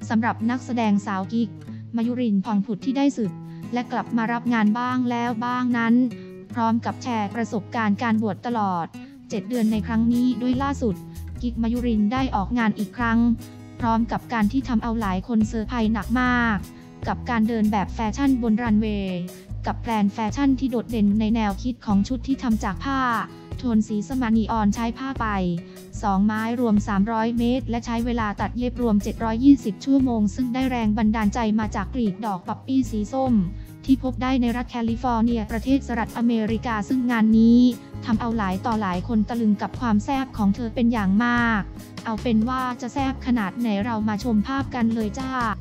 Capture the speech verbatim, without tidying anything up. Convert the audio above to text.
สำหรับนักแสดงสาวกิ๊กมายุรินทร์ ผ่องผุดที่ได้สึกและกลับมารับงานบ้างแล้วบ้างนั้นพร้อมกับแชร์ประสบการณ์การบวชตลอดเจ็ดเดือนในครั้งนี้ด้วยล่าสุดกิ๊กมายุรินทร์ได้ออกงานอีกครั้งพร้อมกับการที่ทำเอาหลายคนเซอร์ไพรส์หนักมากกับการเดินแบบแฟชั่นบนรันเวย์กับแบรนด์แฟชั่นที่โดดเด่นในแนวคิดของชุดที่ทำจากผ้าโทนสีสมานีออนใช้ผ้าไปสองไม้รวมสามร้อยเมตรและใช้เวลาตัดเย็บรวมเจ็ดร้อยยี่สิบชั่วโมงซึ่งได้แรงบันดาลใจมาจากกลีบดอกปัปปี้สีส้มที่พบได้ในรัฐแคลิฟอร์เนียประเทศสหรัฐอเมริกาซึ่งงานนี้ทำเอาหลายต่อหลายคนตะลึงกับความแซ่บของเธอเป็นอย่างมากเอาเป็นว่าจะแซ่บขนาดไหนเรามาชมภาพกันเลยจ้า